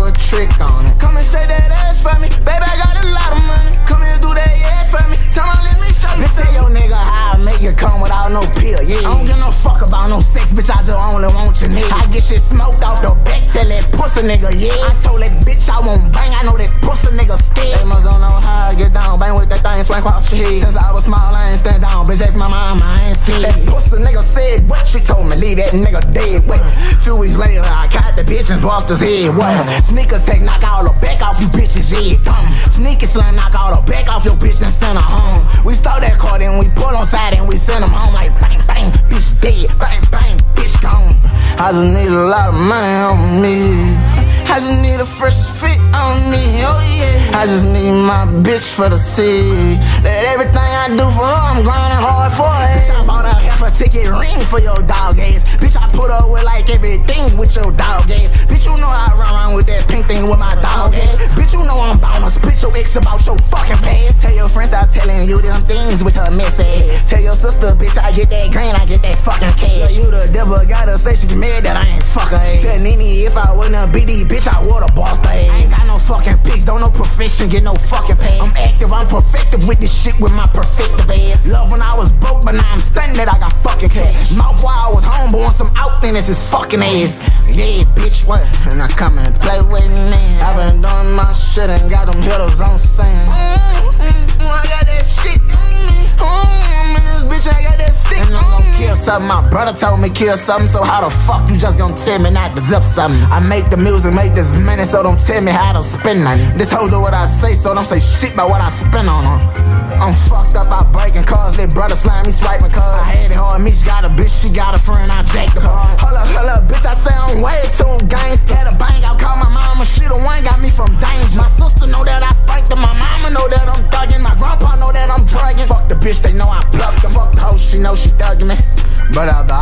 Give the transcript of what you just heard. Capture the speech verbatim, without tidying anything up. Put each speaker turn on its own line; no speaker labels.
a trick on it. Come and shake that ass for me, baby, I got a lot of money. Come here, do that ass for me, tell me, let me show you. Bitch, tell your nigga how I make you come without no pill, yeah. I don't give no fuck about no sex, bitch, I just only want your nigga. I get shit smoked off the back, tell that pussy nigga, yeah. I told that bitch I won't bang, I know that pussy nigga scared. They must don't know how I get down, bang with that thing, swing across your head. Since I was small, I ain't stand down, bitch, ask my mama, I ain't scared. That pussy nigga said what? She told me leave that nigga dead, wait. Few weeks later, I caught the bitch and bust his head, what? Sneaker tech, knock all the back off you bitches, yeah, dumb. Sneaker slam, knock all the back off your bitch and send her home. We stole that car, then we pull on side and we send them home like bang, bang, bitch dead, bang, bang, bitch gone. I just need a lot of money on me. I just need a freshest fit on me, oh yeah. I just need my bitch for the city. That everything I do for her, I'm grinding hard for it. Bitch, I bought a half a ticket ring for your dog ass. Bitch, I put up with like everything with your dog ass. Bitch, you know I run around with that pink thing with my dog ass. Bitch, you know I'm bound to split your ex about your fucking past. Tell your friends stop telling you them things with her mess ass. Tell your sister, bitch, I get that green, I get that fucking cash. Yeah, you the devil, gotta say she mad that I ain't fuck her ass. Tell Nene if I wasn't a B D, bitch, I would've bossed her ass. I ain't got no fucking pics, don't no profession, get no fucking pass. I'm active, I'm perfective with this shit with my perfective ass. Love when I was broke, but now I'm stunning that I got fucking cash. Mouth while I was home, but once I'm out, then it's his fucking ass. Yeah, bitch, what? And I come and play with me. I been doing my shit and got them hitters on scene. Mm-hmm, I got that shit. Mm-hmm, I'm in this bitch, I got that stick. And I'm gon' kill something, my brother told me kill something. So how the fuck you just gon' tell me not to zip something? I make the music, make this money, so don't tell me how to spend nothing. This hoe do what I say, so don't say shit about what I spend on her. I'm fucked up, I breaking cars, that brother slime, he swiping cars. I had it hard, me, she got a bitch, she got a friend, I jacked the car. Hold up, hold up, bitch, I say I'm way too gangsta. Had a bang, I call my mama, she the one got me from danger. My sister know that I spanked her, my mama know that I'm thugging. My grandpa know that I'm drugging. Fuck the bitch, they know I plucked her. Fuck the hoe, she know she thugging me. But out the